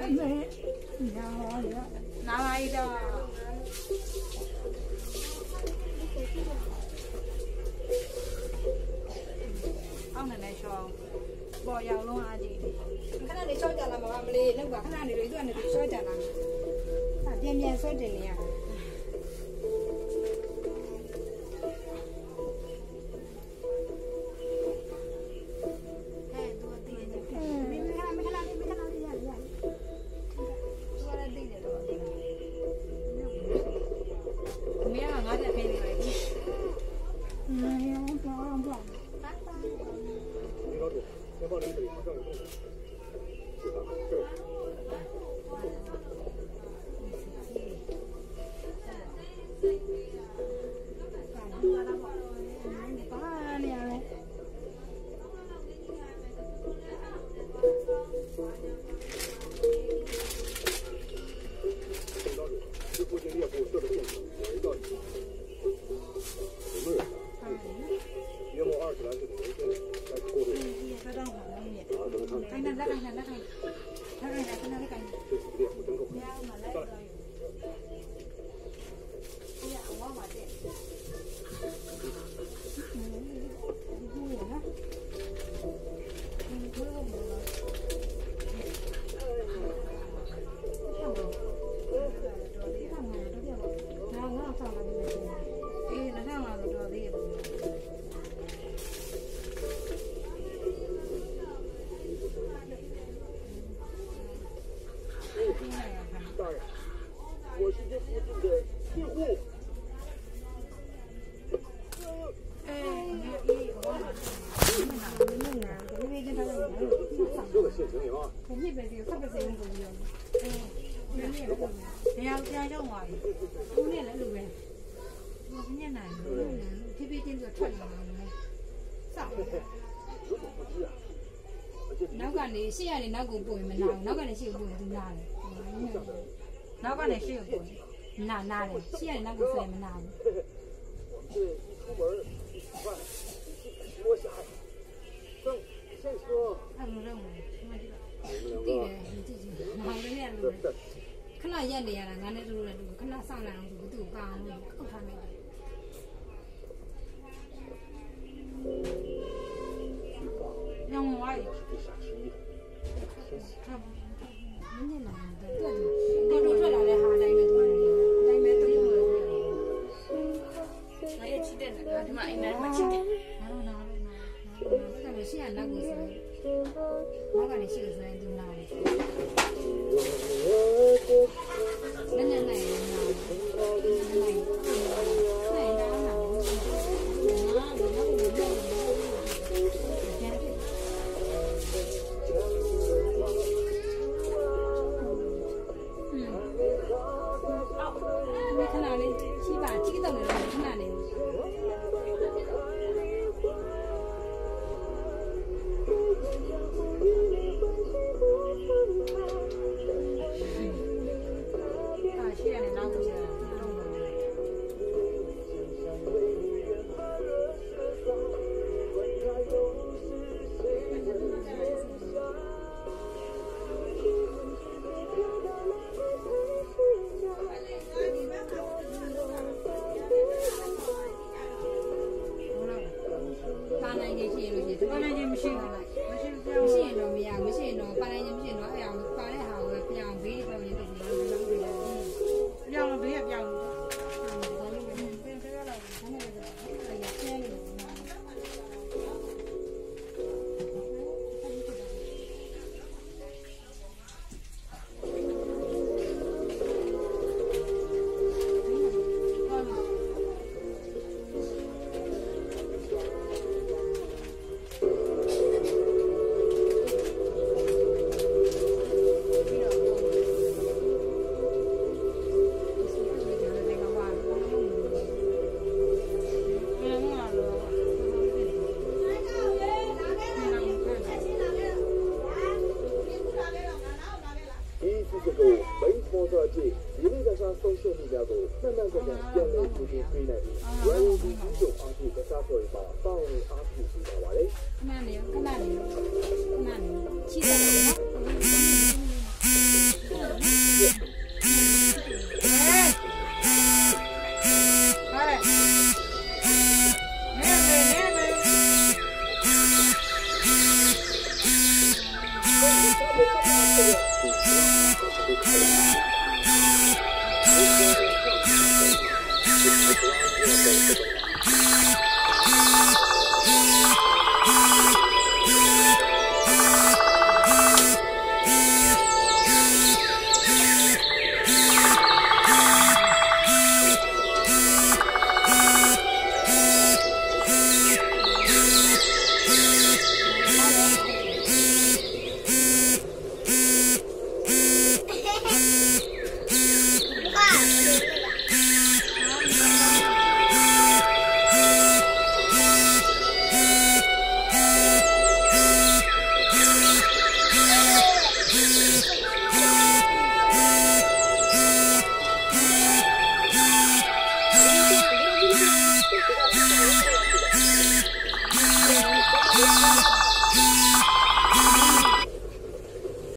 拿来一个。เอาหน่อยในช่องบ่อยาวลงอาจีขนาดในช่องจะละมาไม่เลยนึกว่าขนาดในด้วยตัวในช่องจะละเยี่ยมเยี่ยมช่องเดียวเนี่ยနောက်ကနေရှေ့ကနေနောက်ကိုပို့ရင်မနာဘူးနောက်ကနေရှေ့ကိုပို့ရင်သူနာတယ်နောက်ကနေရှေ့ကိုပို့ရင်နာတယ်ရှေ့ကနေနောက်ကိုဆွဲမနာဘူးအဲ့လိုတော့တည်တယ်ကြည့်ကြည့်မောင်လေးနဲ့လိုခဏရက်နေရတာငါနဲ့တို့လည်းခဏစောင့်လိုက်အောင်သူ့ကိုပါအောင်ခုတ်ထားလိုက်让我玩一个。明天来的，我录出来的哈，来没多少，来没多少。我也期待呢，他妈应该没期待。那个现在那个是，我感觉是个是都拿的。那年来的拿， Thank you.